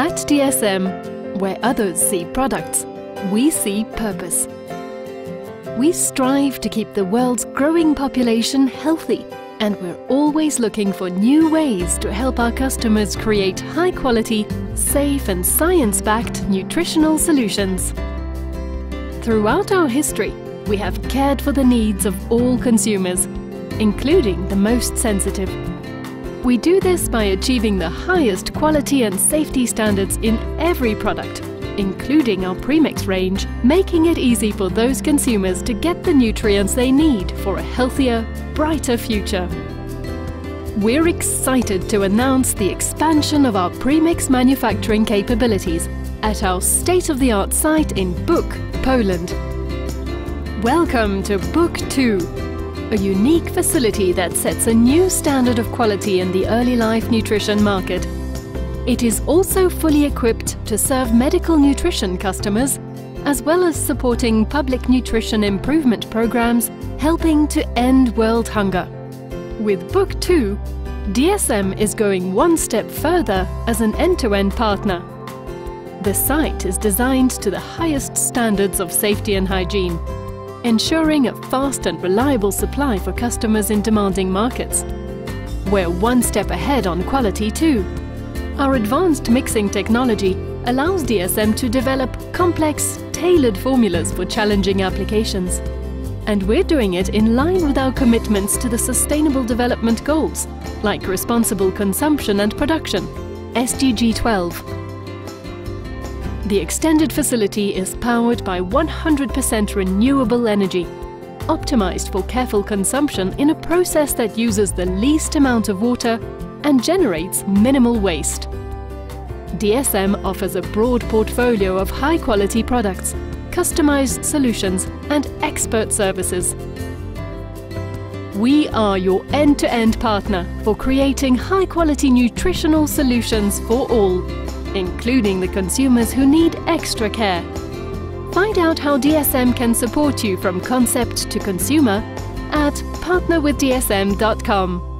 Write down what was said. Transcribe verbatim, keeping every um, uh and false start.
At D S M, where others see products, we see purpose. We strive to keep the world's growing population healthy, and we're always looking for new ways to help our customers create high-quality, safe and science-backed nutritional solutions. Throughout our history, we have cared for the needs of all consumers, including the most sensitive. We do this by achieving the highest quality and safety standards in every product, including our premix range, making it easy for those consumers to get the nutrients they need for a healthier, brighter future. We're excited to announce the expansion of our premix manufacturing capabilities at our state-of-the-art site in Buk, Poland. Welcome to Buk two, a unique facility that sets a new standard of quality in the early life nutrition market. It is also fully equipped to serve medical nutrition customers, as well as supporting public nutrition improvement programs helping to end world hunger. With Buk two, D S M is going one step further as an end-to-end partner. The site is designed to the highest standards of safety and hygiene, ensuring a fast and reliable supply for customers in demanding markets. We're one step ahead on quality too. Our advanced mixing technology allows D S M to develop complex, tailored formulas for challenging applications. And we're doing it in line with our commitments to the Sustainable Development Goals, like responsible consumption and production, S D G twelve. The extended facility is powered by one hundred percent renewable energy, optimized for careful consumption in a process that uses the least amount of water and generates minimal waste. D S M offers a broad portfolio of high-quality products, customized solutions and expert services. We are your end-to-end partner for creating high-quality nutritional solutions for all, including the consumers who need extra care. Find out how D S M can support you from concept to consumer at partner with D S M dot com.